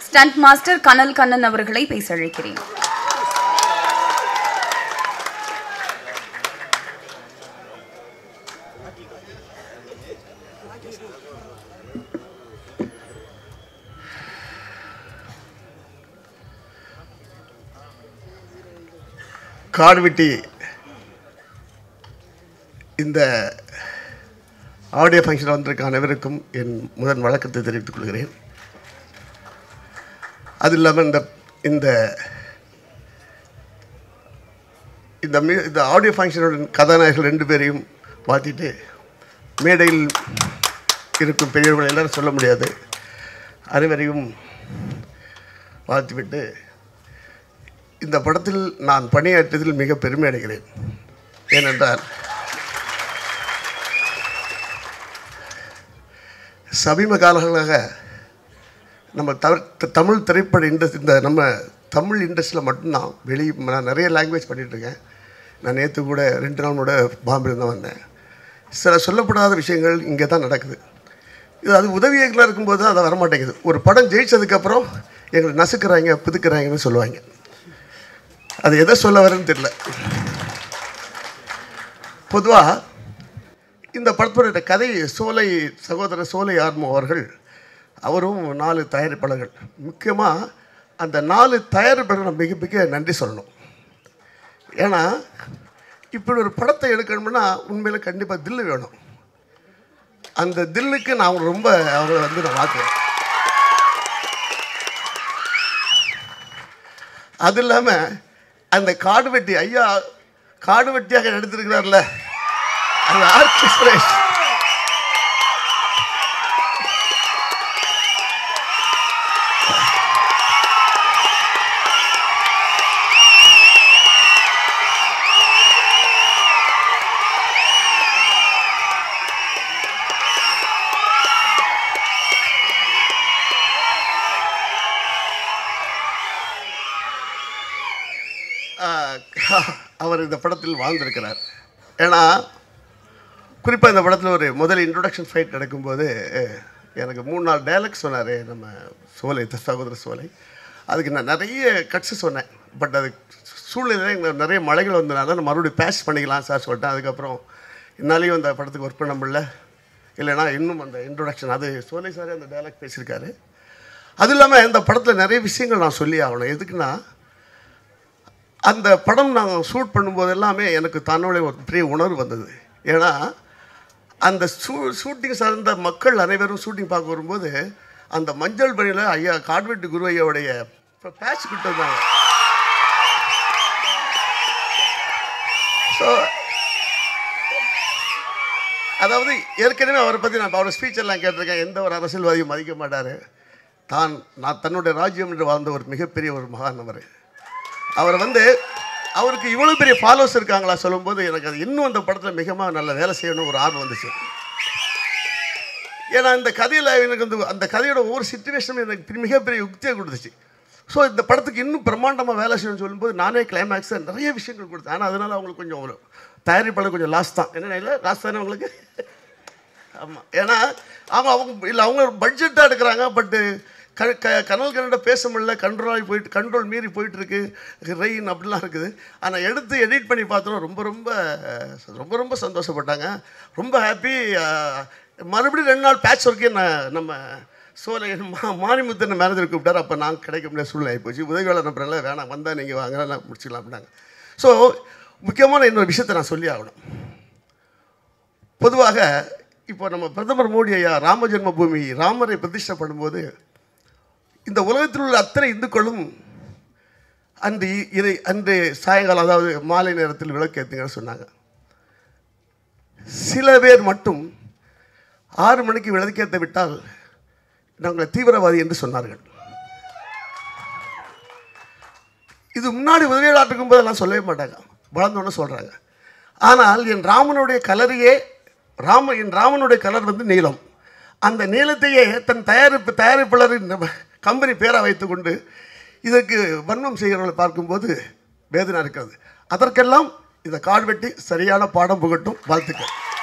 Stunt master கனல் கண்ணன் அவர்களை பேச அழைக்கிறேன். காடுவெட்டி இந்த ஆடியோ ஃபங்க்ஷன் வந்திருக்க அனைவருக்கும் என் முதன் வணக்கத்தை தெரிவித்துக் கொள்கிறேன். அது இல்லாமல் இந்த இந்த ஆடியோ ஃபங்க்ஷனோட கதாநாயகர்கள் 2 பேரையும் மாற்றிட்டு மேடையில் இருக்கும் பெரியவர்கள் எல்லாரும் சொல்ல முடியாது, அனைவரையும் வாழ்த்துவிட்டு இந்த படத்தில் நான் பணியாற்றியதில் மிக பெருமை அடைகிறேன். ஏனென்றால் சமீப காலங்களாக நம்ம தமிழ் திரைப்பட இண்டஸ்ட்ரி நம்ம தமிழ் இண்டஸ்ட்ரியில் மட்டும்தான் நான் நிறைய லாங்குவேஜ் பண்ணிகிட்ருக்கேன். நான் நேற்று கூட 2 நாள் கூட பாம்பேல தான் வந்தேன். சில சொல்லப்படாத விஷயங்கள் இங்கே தான் நடக்குது. அது உதவி இயக்குனராக இருக்கும்போது தான் அதை வரமாட்டேங்குது. ஒரு படம் ஜெயிச்சதுக்கப்புறம் எங்களை நசுக்கிறாங்க பிதுக்கிறாங்கன்னு சொல்லுவாங்க. அது எதை சொல்ல வரேன்னு தெரியல. பொதுவாக இந்த படத்தோட கதை சகோதரர் சோலை ஆர்மோ அவர்கள், அவரும் 4 தயாரிப்பாளர்கள். முக்கியமாக அந்த 4 தயாரிப்பாளர்கள் மிக மிக நன்றி சொல்லணும். ஏன்னா இப்படி ஒரு படத்தை எடுக்கணும்னா உண்மையில் கண்டிப்பாக தில்லு வேணும். அந்த தில்லுக்கு நான் ரொம்ப அவரை நான் மாற்றுவேன். அது இல்லாமல் அந்த காடுவெட்டி ஐயா காடுவெட்டியாக நடித்திருக்கிறார்ல, அந்த ஆர்கெஸ்ட்ரேஷன் அவர் இந்த படத்தில் வாழ்ந்திருக்கிறார். ஏன்னா குறிப்பாக இந்த படத்தில் ஒரு முதல் இன்ட்ரொடக்ஷன் ஃபைட் நடக்கும்போது எனக்கு 3-4 டைலாக் சொன்னார் நம்ம சகோதரர் சோலை. அதுக்கு நான் நிறைய கட்ஸு சொன்னேன். பட் அது சூழ்நிலை நிறைய மழைகள் வந்ததுனால நான் மறுபடியும் பேட்ச் பண்ணிக்கலாம் சார் சொல்லிட்டேன். அதுக்கப்புறம் என்னாலேயும் அந்த படத்துக்கு ஒர்க் பண்ண முடியல. இல்லைனா இன்னும் அந்த இன்ட்ரொடக்ஷன் அது சோலை சாரே அந்த டைலாக் பேசியிருக்காரு. அது இல்லாமல் இந்த படத்தில் நிறைய விஷயங்கள் நான் சொல்லி ஆகணும். எதுக்குன்னா அந்த படம் நாங்கள் ஷூட் பண்ணும்போது எல்லாமே எனக்கு தன்னோடைய ஒரு பெரிய உணர்வு வந்தது. ஏன்னா அந்த ஷூட்டிங் சார்ந்த மக்கள் அனைவரும் ஷூட்டிங் பார்க்க வரும்போது அந்த மஞ்சள் பணியில் ஐயா காடுவெட்டி குரு ஐயாவுடைய பேட்ச் கிட்ட இருந்தாங்க. ஸோ அதாவது ஏற்கனவே அவரை பற்றி நான் அவரோட ஸ்பீச் எல்லாம் கேட்டிருக்கேன். எந்த ஒரு அரசியல்வாதியும் மதிக்க மாட்டார். நான் தன்னுடைய ராஜ்யம் என்று வாழ்ந்த ஒரு மிகப்பெரிய ஒரு மகான் அவர். அவருக்கு இவ்வளோ பெரிய ஃபாலோவர்ஸ் இருக்காங்களா சொல்லும்போது எனக்கு அது இன்னும் அந்த படத்தில் மிகமாக நல்ல வேலை செய்யணும் ஒரு ஆர்வம் வந்துச்சு. ஏன்னா இந்த கதையில் எனக்கு அந்த கதையோட ஒவ்வொரு சிச்சுவேஷனும் எனக்கு மிகப்பெரிய யுக்தியை கொடுத்துச்சு. ஸோ இந்த படத்துக்கு இன்னும் பிரம்மாண்டமாக வேலை செய்யணும்னு சொல்லும்போது நானே கிளைமேக்ஸை நிறைய விஷயங்கள் கொடுத்தேன். ஆனால் அதனால் அவங்களுக்கு கொஞ்சம் ஒரு தயாரிப்பாளர் கொஞ்சம் லாஸ் தான். என்ன இல்லை லாஸ் தானே அவங்களுக்கு? ஆமாம். ஏன்னா அவங்க பட்ஜெட்டாக எடுக்கிறாங்க. பட்டு கனல் கன்னட பேச முடியல, கண்ட்ரோல் மீறி போயிட்டுருக்கு, ரெயின் அப்படிலாம் இருக்குது. ஆனால் எடுத்து எடிட் பண்ணி பார்த்தோம் ரொம்ப ரொம்ப ரொம்ப ரொம்ப சந்தோஷப்பட்டாங்க. ரொம்ப ஹாப்பி. மறுபடியும் 2 நாள் பேட்ச் ஒர்க்கே நம்ம சோலை மாரிமுத்தன் மேனேஜர் கூப்பிட்டார். அப்போ நான் கிடைக்க முடியாத சூழ்நிலை ஆகிப்போச்சு. உதவியாளர் நம்புறேன்ல, வேணாம் வந்தால் நீங்கள் வாங்க நான் முடிச்சுக்கலாம் அப்படின்னாங்க. ஸோ முக்கியமான இன்னொரு விஷயத்தை நான் சொல்லி ஆகணும். பொதுவாக இப்போ நம்ம பிரதமர் மோடி ஐயா ராம ஜென்ம பூமி ராமரை பிரதிஷ்டை பண்ணும்போது இந்த உலகத்தில் உள்ள அத்தனை இந்துக்களும் அன்று சாயங்காலம் அதாவது மாலை நேரத்தில் விளக்கு ஏற்றுங்கன்னு சொன்னாங்க. சில பேர் மட்டும் 6 மணிக்கு விளக்கேற்ற விட்டால் நாங்கள் தீவிரவாதி என்று சொன்னார்கள். இது முன்னாடி உதவியாளர் போதெல்லாம் சொல்லவே மாட்டாங்க, வளர்ந்தோன்னு சொல்கிறாங்க. ஆனால் என் ராமனுடைய கலர் நீலம். அந்த நீளத்தையே தன் தயாரிப்பாளரின் கம்பெனி பேரை வைத்துக்கொண்டு இதற்கு வன்மம் செய்கிறவர்களை பார்க்கும்போது வேதனை இருக்கிறது. அதற்கெல்லாம் இந்த காடுவெட்டி சரியான பாடம் புகட்டும். வாழ்த்துக்கள்.